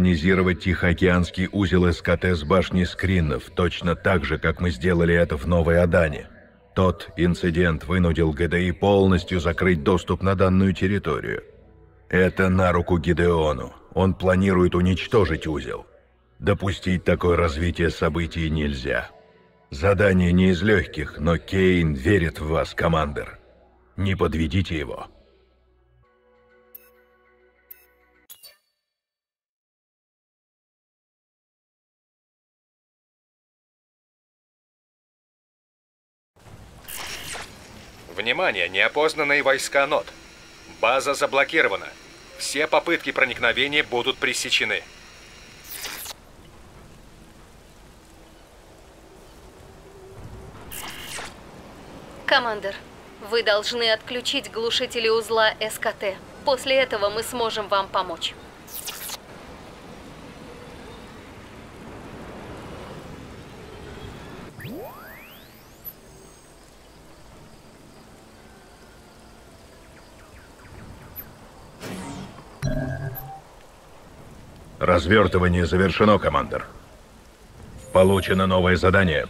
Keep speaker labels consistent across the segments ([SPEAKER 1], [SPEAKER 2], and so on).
[SPEAKER 1] синхронизировать Тихоокеанский узел СКТ с башней скринов, точно так же, как мы сделали это в Новой Адане. Тот инцидент вынудил ГДИ полностью закрыть доступ на данную территорию. Это на руку Гидеону. Он планирует уничтожить узел. Допустить такое развитие событий нельзя. Задание не из легких, но Кейн верит в вас, командир. Не подведите его.
[SPEAKER 2] Внимание, неопознанные войска НОТ. База заблокирована. Все попытки проникновения будут пресечены.
[SPEAKER 3] Командир, вы должны отключить глушители узла СКТ. После этого мы сможем вам помочь.
[SPEAKER 1] Развертывание завершено, командир. Получено новое задание.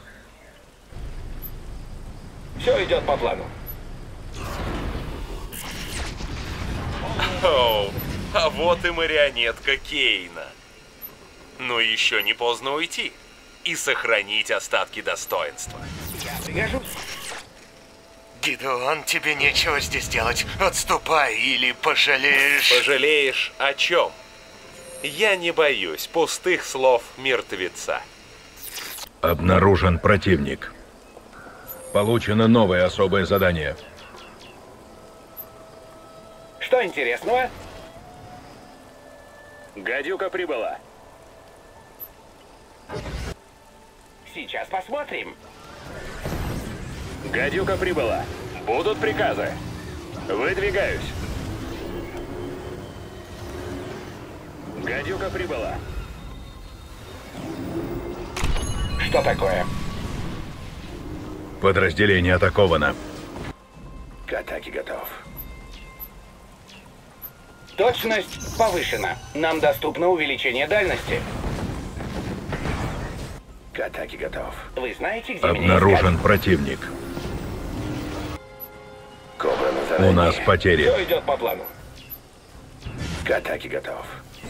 [SPEAKER 4] Все идет по плану.
[SPEAKER 5] Оу, а вот и марионетка Кейна. Но еще не поздно уйти и сохранить остатки достоинства.
[SPEAKER 4] Я пригожусь.
[SPEAKER 6] Гидеон, тебе нечего здесь делать. Отступай или пожалеешь.
[SPEAKER 5] Пожалеешь о чем? Я не боюсь пустых слов мертвеца.
[SPEAKER 1] Обнаружен противник. Получено новое особое задание.
[SPEAKER 4] Что интересного?
[SPEAKER 2] Гадюка прибыла.
[SPEAKER 4] Сейчас посмотрим.
[SPEAKER 2] Гадюка прибыла. Будут приказы. Выдвигаюсь. Гадюка прибыла.
[SPEAKER 4] Что такое?
[SPEAKER 1] Подразделение атаковано.
[SPEAKER 4] К атаке готов. Точность повышена. Нам доступно увеличение дальности. К атаке готов. Вы знаете, где
[SPEAKER 1] Обнаружен
[SPEAKER 4] меня искать?
[SPEAKER 1] противник.
[SPEAKER 4] Кобра на задании.
[SPEAKER 1] У нас потери.
[SPEAKER 4] Все идет по плану. К атаке готов.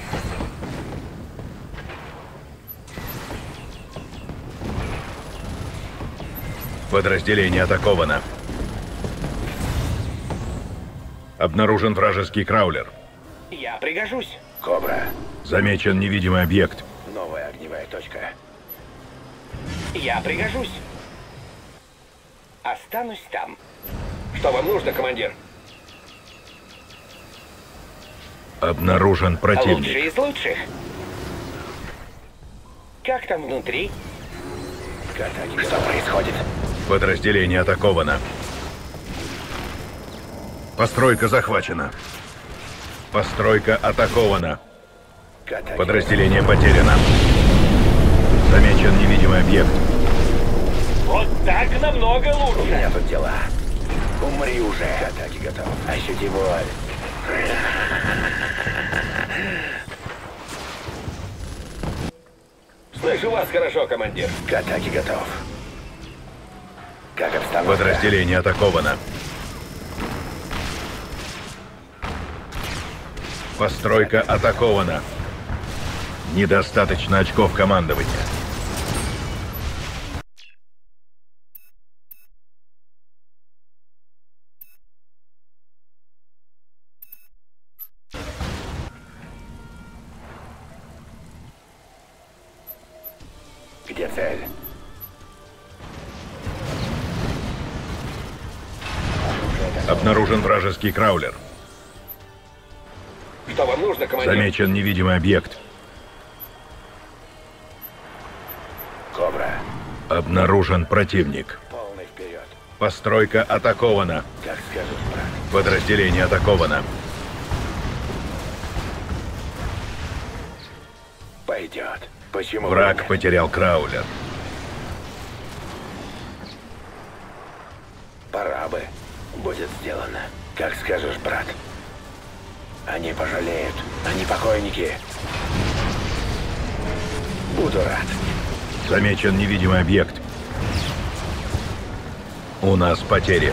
[SPEAKER 1] Подразделение атаковано. Обнаружен вражеский краулер.
[SPEAKER 4] Я пригожусь. Кобра.
[SPEAKER 1] Замечен невидимый объект.
[SPEAKER 4] Новая огневая точка. Я пригожусь. Останусь там. Что вам нужно, командир?
[SPEAKER 1] Обнаружен противник.
[SPEAKER 4] Лучший из лучших. Как там внутри? Что происходит?
[SPEAKER 1] Подразделение атаковано. Постройка захвачена. Постройка атакована. Подразделение потеряно. Замечен невидимый объект.
[SPEAKER 4] Вот так намного лучше. У меня тут дела. Умри уже. К атаке готов. Ощути боль. Слышу вас хорошо, командир. К атаке готов. Как обстановка?
[SPEAKER 1] Подразделение атаковано. Постройка атакована. Недостаточно очков командования.
[SPEAKER 4] Где цель?
[SPEAKER 1] Обнаружен вражеский краулер.
[SPEAKER 4] Что вам нужно, командир?
[SPEAKER 1] Замечен невидимый объект.
[SPEAKER 4] Кобра.
[SPEAKER 1] Обнаружен противник.
[SPEAKER 4] Полный вперед.
[SPEAKER 1] Постройка атакована.
[SPEAKER 4] Как скажешь, брат.
[SPEAKER 1] Подразделение атаковано.
[SPEAKER 4] Пойдет. Почему?
[SPEAKER 1] Враг
[SPEAKER 4] бы нет?
[SPEAKER 1] потерял краулер.
[SPEAKER 4] Пора бы. Будет сделано. Как скажешь, брат. Они пожалеют. Они покойники. Буду рад.
[SPEAKER 1] Замечен невидимый объект. У нас потери.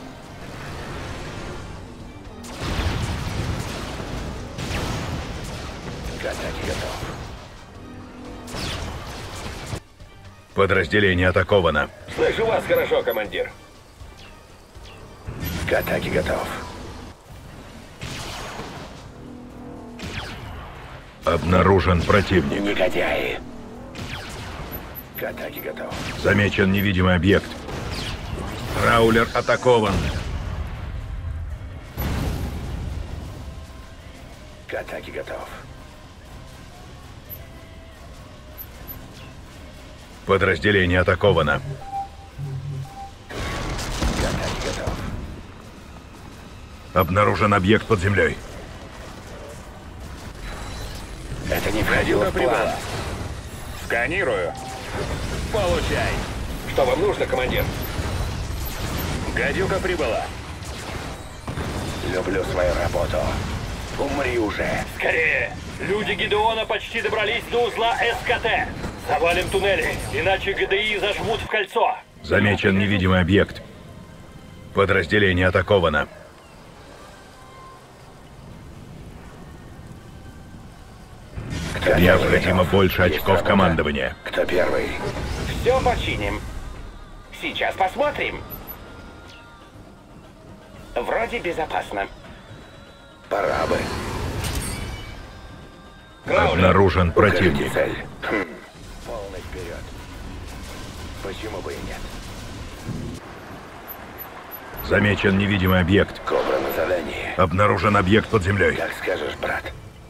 [SPEAKER 4] К атаке готов.
[SPEAKER 1] Подразделение атаковано.
[SPEAKER 2] Слышу вас хорошо, командир.
[SPEAKER 4] К атаке готов.
[SPEAKER 1] Обнаружен противник.
[SPEAKER 4] Негодяи. К атаке готов.
[SPEAKER 1] Замечен невидимый объект. Краулер атакован.
[SPEAKER 4] К атаке готов.
[SPEAKER 1] Подразделение атаковано.
[SPEAKER 4] К атаке готов.
[SPEAKER 1] Обнаружен объект под землей.
[SPEAKER 4] Это не входило в план.
[SPEAKER 2] Сканирую. Получай. Что вам нужно, командир? Гадюка прибыла.
[SPEAKER 4] Люблю свою работу. Умри уже.
[SPEAKER 7] Скорее! Люди Гидеона почти добрались до узла СКТ. Завалим туннели, иначе ГДИ зажмут в кольцо.
[SPEAKER 1] Замечен невидимый объект. Подразделение атаковано.
[SPEAKER 4] Кто
[SPEAKER 1] Необходимо
[SPEAKER 4] готов?
[SPEAKER 1] больше
[SPEAKER 4] Есть
[SPEAKER 1] очков
[SPEAKER 4] работа.
[SPEAKER 1] командования.
[SPEAKER 4] Кто первый?
[SPEAKER 7] Все починим. Сейчас посмотрим. Вроде безопасно.
[SPEAKER 4] Пора бы.
[SPEAKER 1] Обнаружен
[SPEAKER 4] Укажите
[SPEAKER 1] противник.
[SPEAKER 4] цель. Полный вперед. Почему бы и нет?
[SPEAKER 1] Замечен невидимый объект.
[SPEAKER 4] Кобра на задании.
[SPEAKER 1] Обнаружен объект под землей.
[SPEAKER 4] Как скажешь, брат.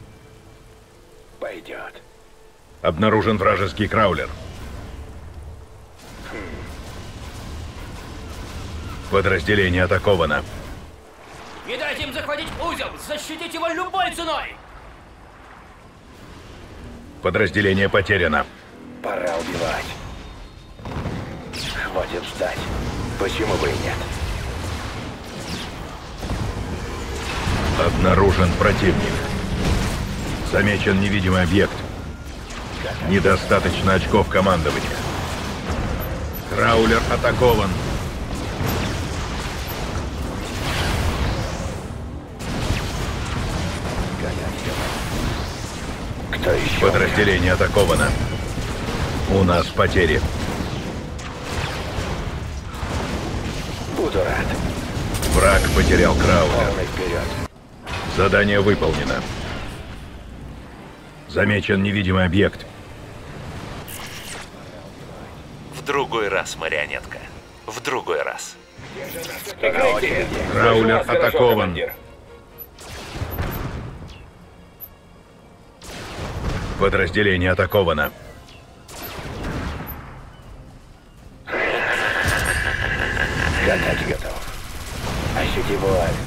[SPEAKER 4] Пойдет.
[SPEAKER 1] Обнаружен вражеский краулер. Подразделение атаковано.
[SPEAKER 8] Не дайте им захватить узел! Защитите его любой ценой!
[SPEAKER 1] Подразделение потеряно.
[SPEAKER 4] Пора убивать. Хватит ждать. Почему бы и нет?
[SPEAKER 1] Обнаружен противник. Замечен невидимый объект. Недостаточно очков командования. Краулер атакован.
[SPEAKER 4] Кто еще?
[SPEAKER 1] Подразделение атаковано. У нас потери.
[SPEAKER 4] Буду рад.
[SPEAKER 1] Враг потерял краулер.
[SPEAKER 4] Полный вперед.
[SPEAKER 1] Задание выполнено. Замечен невидимый объект.
[SPEAKER 5] В другой раз, марионетка. В другой раз.
[SPEAKER 2] Прикрытие.
[SPEAKER 1] Краулер
[SPEAKER 2] Слышу вас хорошо,
[SPEAKER 1] атакован.
[SPEAKER 2] командир.
[SPEAKER 1] Подразделение атаковано.
[SPEAKER 4] К атаке готов. Ощути боль.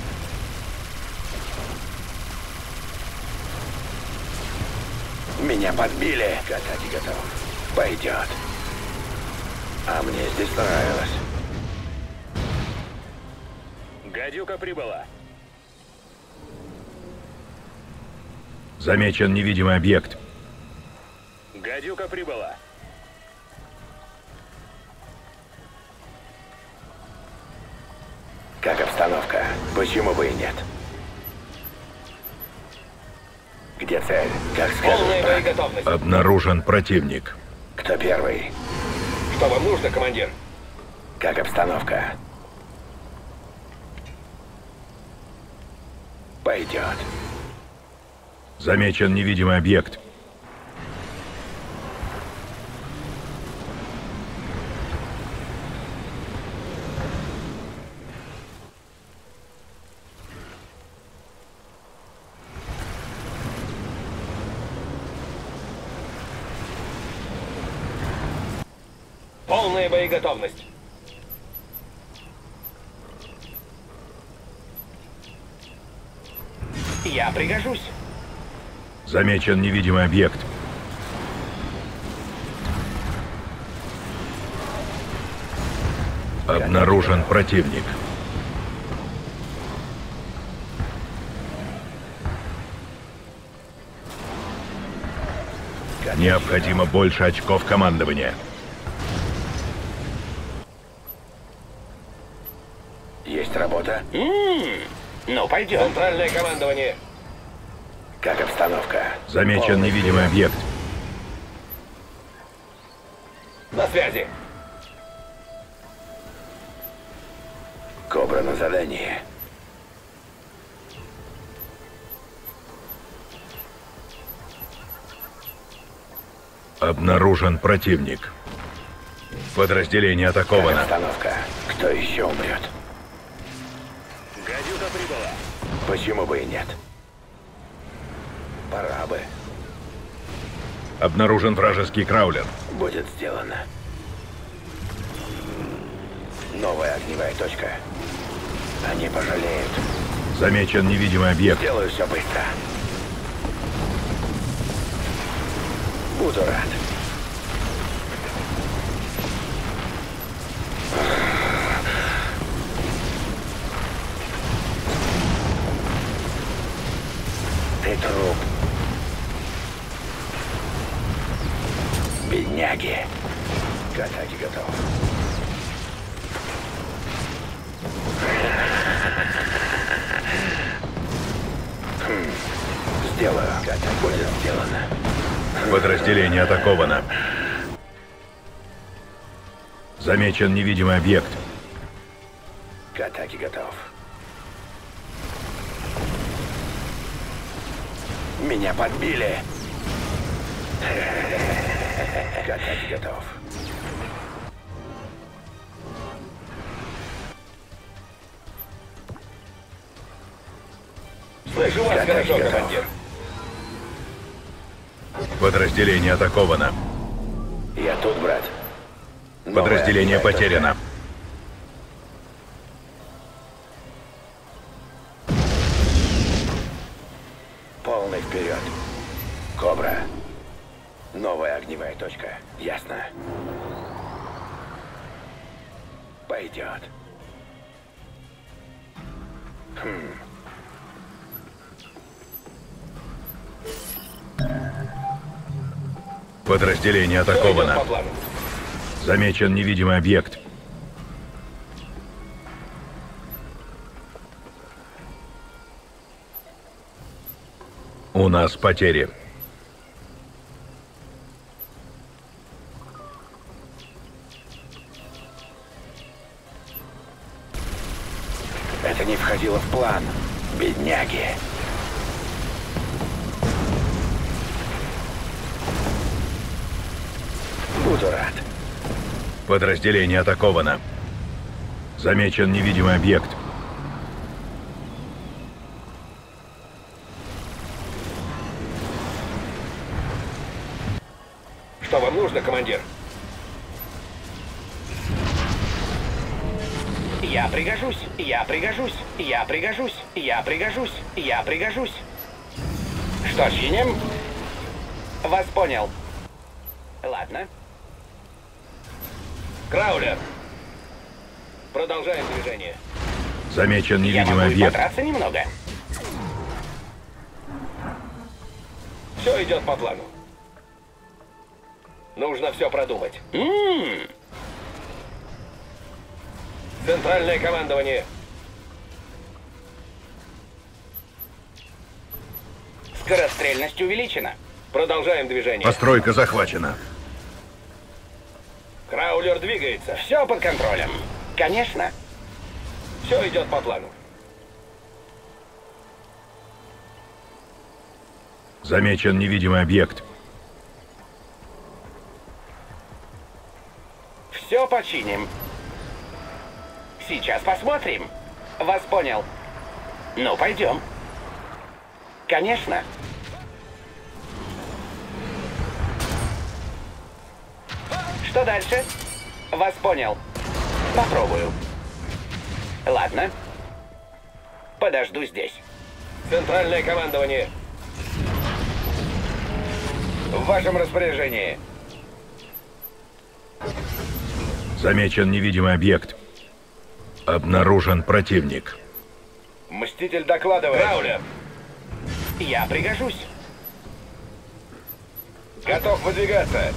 [SPEAKER 4] Меня подбили. К атаке готов. Пойдет. А мне здесь нравилось.
[SPEAKER 2] Гадюка прибыла.
[SPEAKER 1] Замечен невидимый объект.
[SPEAKER 2] Гадюка прибыла.
[SPEAKER 4] Как обстановка? Почему бы и нет? Где цель? Как скажешь,
[SPEAKER 2] Полная
[SPEAKER 4] брат.
[SPEAKER 2] боеготовность.
[SPEAKER 1] Обнаружен противник.
[SPEAKER 4] Кто первый?
[SPEAKER 2] Что вам нужно, командир?
[SPEAKER 4] Как обстановка? Пойдет.
[SPEAKER 1] Замечен невидимый объект.
[SPEAKER 2] Полная боеготовность.
[SPEAKER 7] Я пригожусь.
[SPEAKER 1] Замечен невидимый объект. Обнаружен противник. Необходимо больше очков командования.
[SPEAKER 4] Есть работа? Ну, пойдем.
[SPEAKER 2] Центральное командование.
[SPEAKER 4] Как обстановка?
[SPEAKER 1] Замечен
[SPEAKER 4] Полный
[SPEAKER 1] невидимый
[SPEAKER 4] вперед.
[SPEAKER 1] объект.
[SPEAKER 2] На связи.
[SPEAKER 4] Кобра на задании.
[SPEAKER 1] Обнаружен противник. Подразделение
[SPEAKER 4] Как
[SPEAKER 1] атаковано.
[SPEAKER 4] обстановка? Кто еще умрет?
[SPEAKER 2] Гадюка прибыла.
[SPEAKER 4] Почему бы и нет? Пора бы.
[SPEAKER 1] Обнаружен вражеский краулер.
[SPEAKER 4] Будет сделано. Новая огневая точка. Они пожалеют.
[SPEAKER 1] Замечен невидимый объект.
[SPEAKER 4] Делаю все быстро. Буду рад. Ты труп. Бедняги. К атаке готов. Сделаю. К атаке будет сделано.
[SPEAKER 1] Подразделение атаковано. Замечен невидимый объект.
[SPEAKER 4] К атаке готов. Меня подбили. К атаке готов.
[SPEAKER 2] Слышу вас
[SPEAKER 4] К атаке
[SPEAKER 2] хорошо,
[SPEAKER 4] готов.
[SPEAKER 2] командир.
[SPEAKER 1] Подразделение атаковано.
[SPEAKER 4] Я тут, брат. Новая
[SPEAKER 1] Подразделение
[SPEAKER 4] огневая
[SPEAKER 1] потеряно.
[SPEAKER 4] точка. Полный вперед. Кобра. Новая огневая точка. Ясно. Пойдет.
[SPEAKER 1] Подразделение
[SPEAKER 2] Всё идет
[SPEAKER 1] атаковано.
[SPEAKER 2] по плану.
[SPEAKER 1] Замечен невидимый объект. У нас потери.
[SPEAKER 4] Это не входило в план. Бедняги. Буду рад.
[SPEAKER 1] Подразделение атаковано. Замечен невидимый объект.
[SPEAKER 2] Что вам нужно, командир?
[SPEAKER 8] Я пригожусь, я пригожусь, я пригожусь, я пригожусь, я пригожусь. Что, чиним? Вас понял. Ладно.
[SPEAKER 2] Краулер. Продолжаем движение.
[SPEAKER 1] Замечен
[SPEAKER 8] Я
[SPEAKER 1] невидимый
[SPEAKER 8] могу и
[SPEAKER 1] объект.
[SPEAKER 8] подраться немного.
[SPEAKER 2] Все идет по плану. Нужно все продумать. Центральное командование.
[SPEAKER 8] Скорострельность увеличена.
[SPEAKER 2] Продолжаем движение.
[SPEAKER 1] Постройка захвачена.
[SPEAKER 2] Краулер двигается.
[SPEAKER 8] Все под контролем. Конечно.
[SPEAKER 2] Все идет по плану.
[SPEAKER 1] Замечен невидимый объект.
[SPEAKER 8] Все починим. Сейчас посмотрим. Вас понял. Ну, пойдем. Конечно. Что дальше? Вас понял. Попробую. Ладно. Подожду здесь.
[SPEAKER 2] Центральное командование. В вашем распоряжении.
[SPEAKER 1] Замечен невидимый объект. Обнаружен противник.
[SPEAKER 2] Мститель докладывает. Краулер.
[SPEAKER 8] Я пригожусь.
[SPEAKER 2] Готов выдвигаться.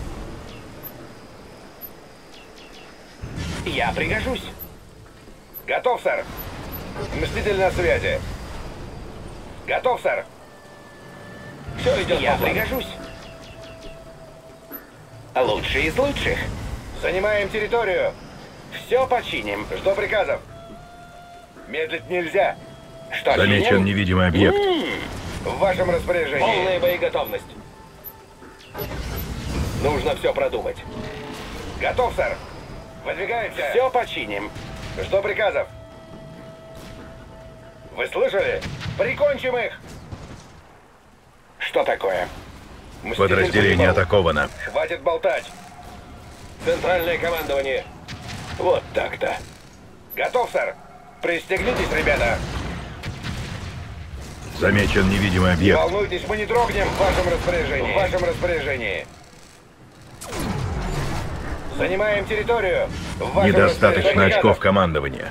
[SPEAKER 4] Я пригожусь.
[SPEAKER 2] Готов, сэр. Мститель на связи. Готов, сэр. Все идет
[SPEAKER 4] Я
[SPEAKER 2] по плану.
[SPEAKER 4] пригожусь. Лучший из лучших.
[SPEAKER 2] Занимаем территорию.
[SPEAKER 4] Все починим.
[SPEAKER 2] Жду приказов. Медлить нельзя.
[SPEAKER 4] Что
[SPEAKER 1] Замечен
[SPEAKER 4] чиним?
[SPEAKER 1] невидимый объект.
[SPEAKER 2] В вашем распоряжении.
[SPEAKER 7] Полная боеготовность.
[SPEAKER 2] Нужно все продумать. Готов, сэр. Выдвигаемся.
[SPEAKER 4] Все починим.
[SPEAKER 2] Жду приказов. Вы слышали? Прикончим их.
[SPEAKER 4] Что такое?
[SPEAKER 2] Мститель
[SPEAKER 1] Подразделение
[SPEAKER 2] прибыл.
[SPEAKER 1] атаковано.
[SPEAKER 2] Хватит болтать.
[SPEAKER 7] Центральное командование.
[SPEAKER 2] Вот так-то. Готов, сэр. Пристегнитесь, ребята.
[SPEAKER 1] Замечен невидимый
[SPEAKER 2] Не
[SPEAKER 1] объект.
[SPEAKER 2] волнуйтесь, мы не дрогнем в вашем распоряжении. В вашем распоряжении. Занимаем территорию. В вашем
[SPEAKER 1] Недостаточно
[SPEAKER 2] распоряжении.
[SPEAKER 1] очков командования.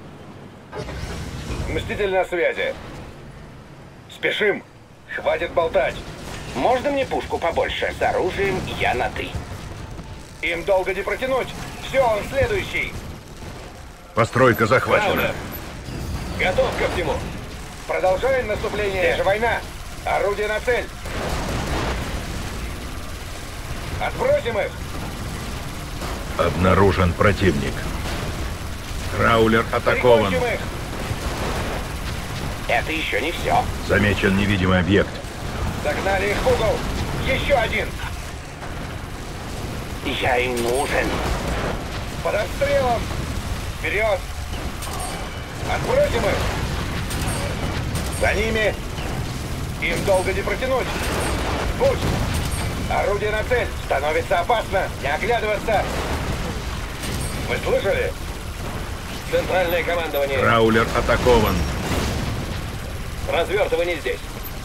[SPEAKER 2] Мститель на связи. Спешим. Хватит болтать.
[SPEAKER 4] Можно мне пушку побольше? С оружием я на «ты».
[SPEAKER 2] Им долго не протянуть. Все, он следующий.
[SPEAKER 1] Постройка захвачена.
[SPEAKER 2] Правда. Готов ко всему. Продолжаем наступление. Здесь же война. Орудие на цель. Отбросим их.
[SPEAKER 1] Обнаружен противник. Краулер атакован.
[SPEAKER 2] Прикончим их.
[SPEAKER 4] Это еще не все.
[SPEAKER 1] Замечен невидимый объект.
[SPEAKER 2] Загнали их в угол. Еще один.
[SPEAKER 4] Я им нужен.
[SPEAKER 2] Под обстрелом. Вперед. Отбросим их. За ними. Им долго не протянуть. Пусть. Орудие на цель. Становится опасно. Не оглядываться. Вы слышали?
[SPEAKER 7] Центральное командование.
[SPEAKER 1] Краулер атакован.
[SPEAKER 7] Развертывание здесь.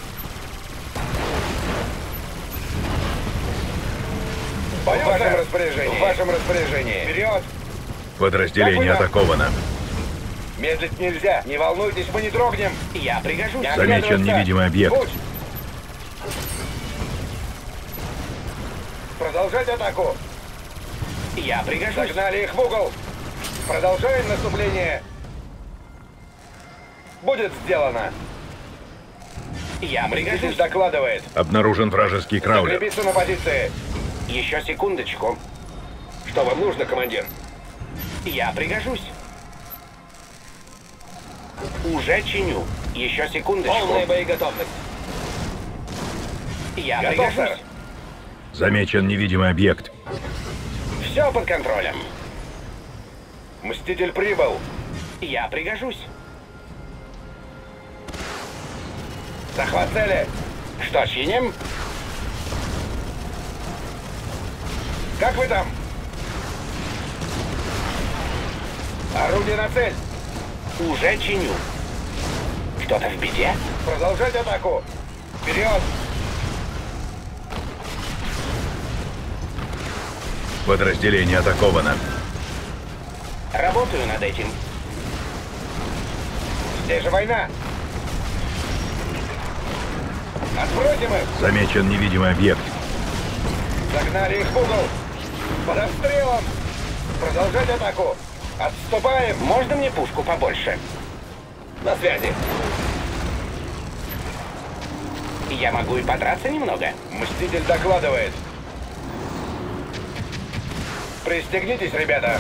[SPEAKER 2] В вашем распоряжении. В вашем распоряжении. Вперед.
[SPEAKER 1] Подразделение
[SPEAKER 2] Как вы
[SPEAKER 1] атаковано.
[SPEAKER 2] Медлить нельзя. Не волнуйтесь, мы не дрогнем.
[SPEAKER 4] Я пригожусь.
[SPEAKER 2] Не
[SPEAKER 1] Замечен
[SPEAKER 2] оглядываться.
[SPEAKER 1] невидимый объект.
[SPEAKER 2] Путь. Продолжать атаку.
[SPEAKER 4] Я пригожусь.
[SPEAKER 2] Загнали их в угол. Продолжаем наступление. Будет сделано.
[SPEAKER 4] Я
[SPEAKER 2] Мститель
[SPEAKER 4] пригожусь.
[SPEAKER 2] докладывает.
[SPEAKER 1] Обнаружен вражеский краулер.
[SPEAKER 2] Закрепиться на позиции.
[SPEAKER 4] Еще секундочку.
[SPEAKER 7] Что вам нужно, командир?
[SPEAKER 4] Я пригожусь. Уже чиню. Еще секундочку.
[SPEAKER 7] Полная боеготовность.
[SPEAKER 4] Я
[SPEAKER 2] Готов,
[SPEAKER 4] пригожусь.
[SPEAKER 2] сэр.
[SPEAKER 1] Замечен невидимый объект.
[SPEAKER 4] Все под контролем.
[SPEAKER 2] Мститель прибыл.
[SPEAKER 4] Я пригожусь.
[SPEAKER 2] Захват цели.
[SPEAKER 4] Что чиним?
[SPEAKER 2] Как вы там? Орудие на цель.
[SPEAKER 4] Уже чиню. Кто-то в беде?
[SPEAKER 2] Продолжать атаку. Вперед.
[SPEAKER 1] Подразделение атаковано.
[SPEAKER 4] Работаю над этим.
[SPEAKER 2] Здесь же война. Отбросим их.
[SPEAKER 1] Замечен невидимый объект.
[SPEAKER 2] Загнали их в угол. Под обстрелом. Продолжать атаку. Отступаем.
[SPEAKER 4] Можно мне пушку побольше?
[SPEAKER 7] На связи.
[SPEAKER 4] Я могу и подраться немного.
[SPEAKER 2] Мститель докладывает. Пристегнитесь, ребята.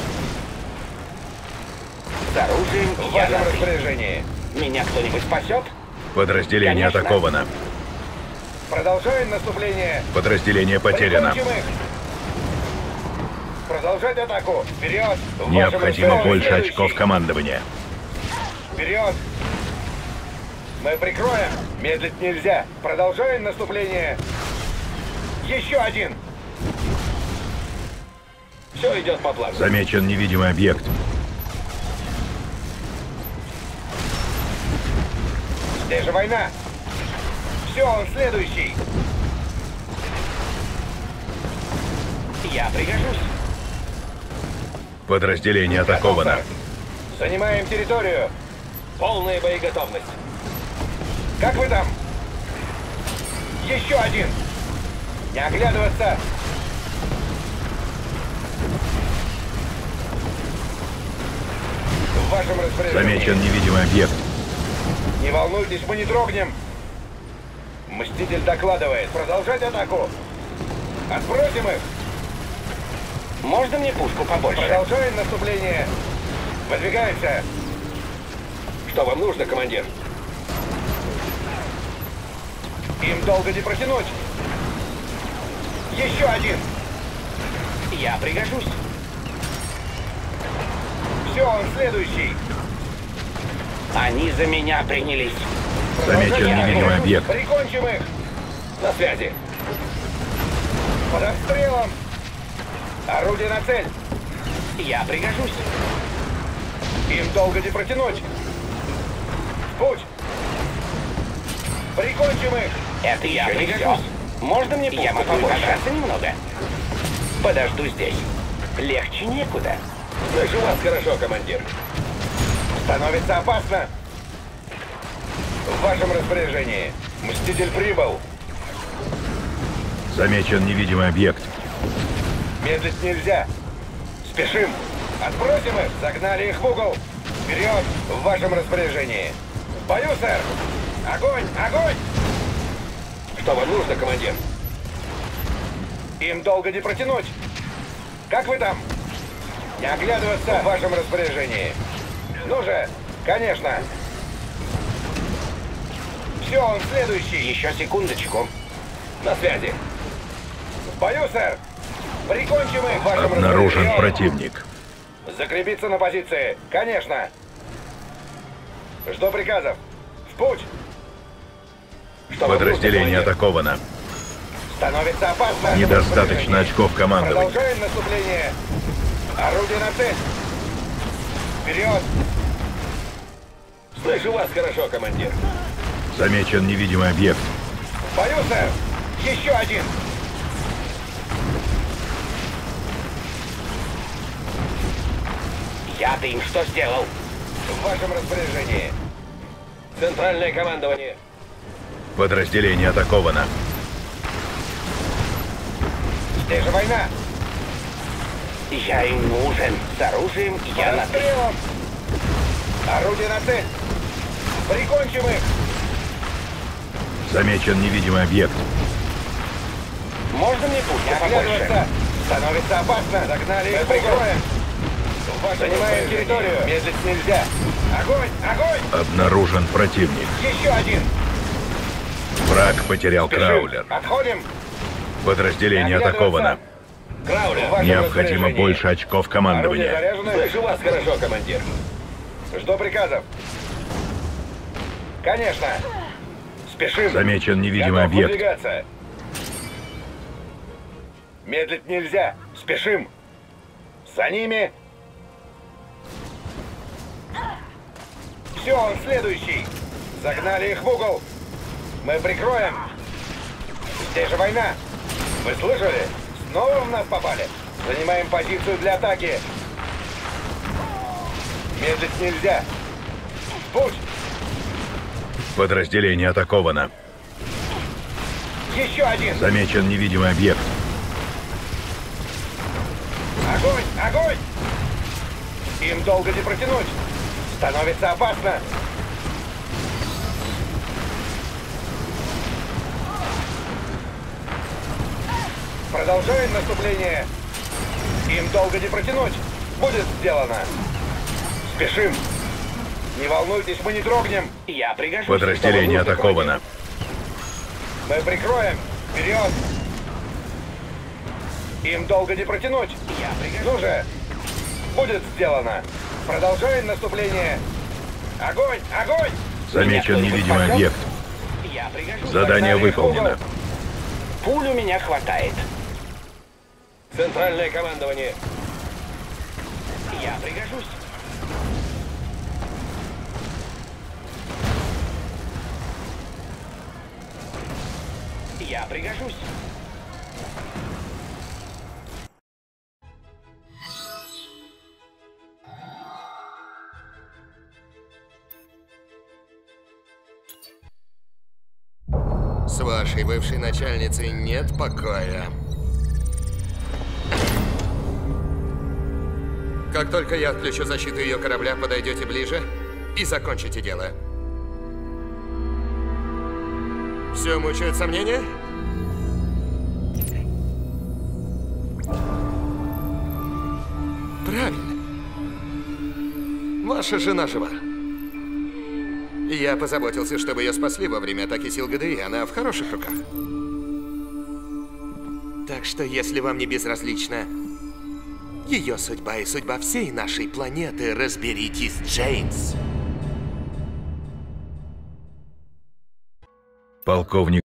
[SPEAKER 4] С оружием
[SPEAKER 2] В
[SPEAKER 4] я
[SPEAKER 2] вашем
[SPEAKER 4] на «ты».
[SPEAKER 2] распоряжении.
[SPEAKER 4] Меня кто-нибудь спасет?
[SPEAKER 1] Подразделение
[SPEAKER 4] Конечно.
[SPEAKER 1] атаковано.
[SPEAKER 2] Продолжаем наступление.
[SPEAKER 1] Подразделение потеряно.
[SPEAKER 2] Прикончим их. Продолжать атаку. Вперед. В вашем
[SPEAKER 1] Необходимо
[SPEAKER 2] распоряжении.
[SPEAKER 1] больше
[SPEAKER 2] Следующий.
[SPEAKER 1] очков командования.
[SPEAKER 2] Вперед. Мы прикроем. Медлить нельзя. Продолжаем наступление. Еще один.
[SPEAKER 7] Все идет по плану.
[SPEAKER 1] Замечен невидимый объект.
[SPEAKER 2] Здесь же война. Все, он следующий.
[SPEAKER 4] Я пригожусь.
[SPEAKER 1] Подразделение атаковано.
[SPEAKER 2] Готов, сэр. Занимаем территорию.
[SPEAKER 7] Полная боеготовность.
[SPEAKER 2] Как вы там? Еще один. Не оглядываться! В вашем распоряжении.
[SPEAKER 1] Замечен невидимый объект.
[SPEAKER 2] Не волнуйтесь, мы не дрогнем. Мститель докладывает. Продолжать атаку. Отбросим их.
[SPEAKER 4] Можно мне пушку побольше?
[SPEAKER 2] Продолжаем наступление. Выдвигаемся.
[SPEAKER 4] Что вам нужно, командир?
[SPEAKER 2] Им долго не протянуть. Еще один.
[SPEAKER 4] Я пригожусь.
[SPEAKER 2] Все, он следующий.
[SPEAKER 4] Они за меня принялись.
[SPEAKER 1] Замечен невидимый объект.
[SPEAKER 2] Прикончим их.
[SPEAKER 4] На связи.
[SPEAKER 2] Под обстрелом. Орудие на цель.
[SPEAKER 4] Я пригожусь.
[SPEAKER 2] Им долго не протянуть. В путь. Прикончим их.
[SPEAKER 4] Это я пригожусь. Можно мне пушку побольше? Немного. Подожду здесь. Легче некуда.
[SPEAKER 2] Слышу вас хорошо, командир. Становится опасно. В вашем распоряжении. Мститель прибыл.
[SPEAKER 1] Замечен невидимый объект.
[SPEAKER 2] Медлить нельзя. Спешим. Отбросим их. Загнали их в угол. Вперед. В вашем распоряжении. В бою, сэр. Огонь! Огонь!
[SPEAKER 4] Что вам нужно, командир?
[SPEAKER 2] Им долго не протянуть. Как вы там? Не оглядываться в вашем распоряжении. Ну же, конечно. Все, он следующий.
[SPEAKER 4] Еще секундочку. На связи.
[SPEAKER 2] В бою, сэр. Прикончим их в вашем
[SPEAKER 1] Обнаружен
[SPEAKER 2] распоряжении.
[SPEAKER 1] противник.
[SPEAKER 2] Закрепиться на позиции. Конечно. Жду приказов. В путь.
[SPEAKER 4] Что вам
[SPEAKER 1] Подразделение
[SPEAKER 4] нужно, командир?
[SPEAKER 1] атаковано.
[SPEAKER 2] Становится опасно.
[SPEAKER 1] Недостаточно очков командования.
[SPEAKER 2] Продолжаем наступление. Орудие на цель. Вперед.
[SPEAKER 4] Слышу вас хорошо, командир.
[SPEAKER 1] Замечен невидимый объект.
[SPEAKER 2] В бою, сэр. Еще один.
[SPEAKER 4] Я-то им что сделал?
[SPEAKER 2] В вашем распоряжении.
[SPEAKER 4] Центральное командование.
[SPEAKER 1] Подразделение атаковано.
[SPEAKER 2] Здесь же война.
[SPEAKER 4] Я им нужен. С оружием я
[SPEAKER 2] Под
[SPEAKER 4] на
[SPEAKER 2] обстрелом. Орудие на цель. Прикончим их.
[SPEAKER 1] Замечен невидимый объект.
[SPEAKER 4] Можно мне
[SPEAKER 2] Не
[SPEAKER 4] пушку побольше?
[SPEAKER 2] оглядываться. Становится опасно. Загнали их в угол. Занимаем территорию. Медлить нельзя. Огонь! Огонь!
[SPEAKER 1] Обнаружен противник.
[SPEAKER 2] Еще один.
[SPEAKER 1] Враг потерял
[SPEAKER 2] Спешим.
[SPEAKER 1] краулер.
[SPEAKER 2] Отходим.
[SPEAKER 1] Подразделение атаковано.
[SPEAKER 2] Краулер. в вашем
[SPEAKER 1] Необходимо
[SPEAKER 2] распоряжении.
[SPEAKER 1] больше очков
[SPEAKER 2] Орудие
[SPEAKER 1] командования.
[SPEAKER 2] заряжено.
[SPEAKER 4] Слышу вас хорошо, командир.
[SPEAKER 2] Жду приказов. Конечно. Спешим.
[SPEAKER 1] Замечен невидимый
[SPEAKER 2] Готов
[SPEAKER 1] объект.
[SPEAKER 2] выдвигаться. Медлить нельзя. Спешим. За ними. Все, он следующий. Загнали их в угол. Мы прикроем. Здесь же война. Вы слышали? Снова в нас попали. Занимаем позицию для атаки. Медлить нельзя. В путь.
[SPEAKER 1] Подразделение атаковано.
[SPEAKER 2] Еще один.
[SPEAKER 1] Замечен невидимый объект.
[SPEAKER 2] Огонь! Огонь! Им долго не протянуть. Становится опасно. Продолжаем наступление. Им долго не протянуть. Будет сделано. Спешим. Не волнуйтесь, мы не дрогнем.
[SPEAKER 4] Я пригожусь.
[SPEAKER 1] Подразделение
[SPEAKER 4] Что вам нужно,
[SPEAKER 1] атаковано.
[SPEAKER 2] Мы прикроем. Вперед. Им долго не протянуть.
[SPEAKER 4] Я пригожусь.
[SPEAKER 2] Ну же. Будет сделано. Продолжаем наступление. Огонь! Огонь!
[SPEAKER 1] Замечен невидимый объект.
[SPEAKER 4] Я пригожусь.
[SPEAKER 1] Задание выполнено.
[SPEAKER 4] Пуль у меня хватает.
[SPEAKER 2] Центральное командование.
[SPEAKER 4] Я пригожусь. Я пригожусь.
[SPEAKER 9] С вашей бывшей начальницей нет покоя. Как только я отключу защиту ее корабля, подойдете ближе и закончите дело. Все мучают сомнения? Правильно. Ваша жена жива. Я позаботился, чтобы ее спасли во время атаки сил ГДИ. Она в хороших руках. Так что, если вам не безразлична ее судьба и судьба всей нашей планеты, разберитесь, Джеймс.
[SPEAKER 1] Полковник